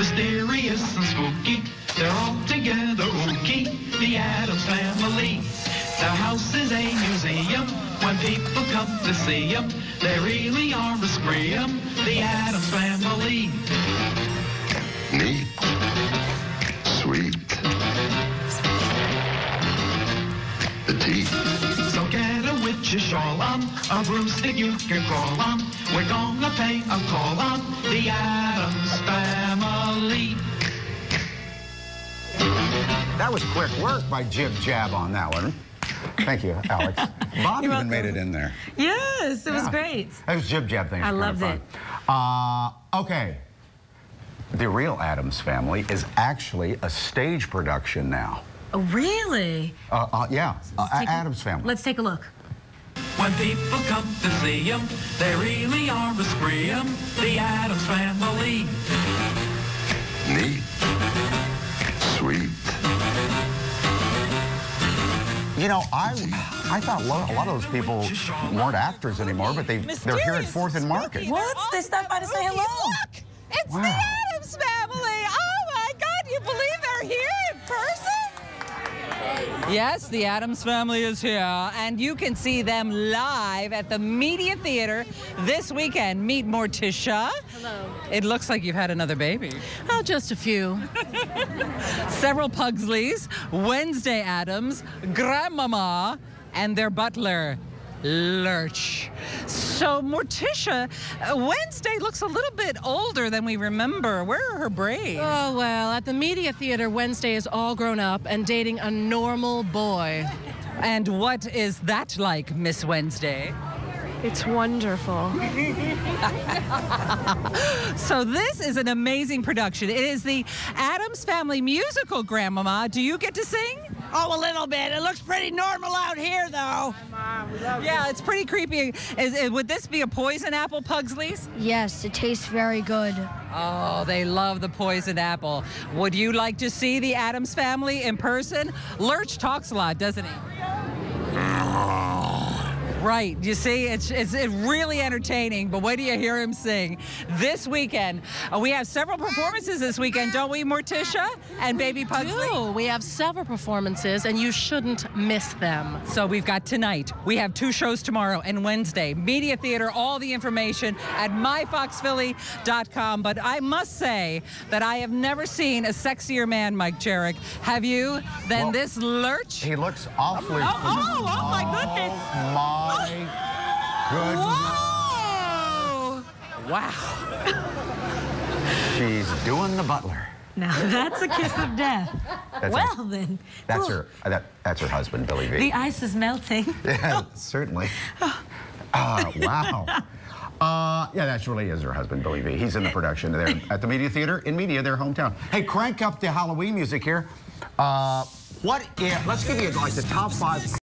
mysterious and spooky. They're all together ooky, the Addams Family. Their house is a museum. When people come to see them, they really are a scream, the Addams Family. Neat. Sweet. Petite. So get a witch's shawl on, a broomstick you can crawl on. We're gonna pay a call on the Addams Family. That was quick work by Jib Jab on that one. Thank you, Alex. Bob even made it in there. Yes, it was great. That was Jib Jab. Things I loved it. Okay. The Real Addams Family is actually a stage production now. Oh, really? Yeah, Addams Family. Let's take a look. When people come to see them, they really are a scream, the Addams Family. Neat. Sweet. You know, I thought a lot of those people weren't actors anymore, but they're here at 4th and Market. What? They stopped by to say hello. Look! It's the Addams Family! Oh my God, you believe they're here in person? Yes, the Addams Family is here, and you can see them live at the Media Theater this weekend. Meet Morticia. Hello. It looks like you've had another baby. Oh, just a few. Several Pugsleys, Wednesday Addams, Grandmama, and their butler, Lurch. So Morticia, Wednesday looks a little bit older than we remember. Where are her braids? Oh, well, at the Media Theater, Wednesday is all grown up and dating a normal boy. And what is that like, Miss Wednesday? It's wonderful. So this is an amazing production. It is the Addams Family musical, Grandmama. Do you get to sing? Oh, a little bit. It looks pretty normal out here, though. Yeah, it's pretty creepy. Would this be a poison apple, Pugsleys? Yes, it tastes very good. Oh, they love the poison apple. Would you like to see the Addams Family in person? Lurch talks a lot, doesn't he? Right, you see, it's really entertaining, but wait till you hear him sing. This weekend, we have several performances this weekend, don't we, Morticia and Baby Pugsley? No, we have several performances, and you shouldn't miss them. So we've got tonight, we have 2 shows tomorrow and Wednesday. Media Theater, all the information at myfoxphilly.com. But I must say that I have never seen a sexier man, Mike Jarek, have you, than this Lurch? He looks awfully... Oh my goodness. My goodness. Whoa! Wow. She's doing the butler. Now, that's a kiss of death. Then. That's her husband, Billy V. The ice is melting. Yeah, certainly. Wow. Yeah, that really is her husband, Billy V. He's in the production there at the Media Theater in Media, their hometown. Hey, crank up the Halloween music here. Let's give you like the top 5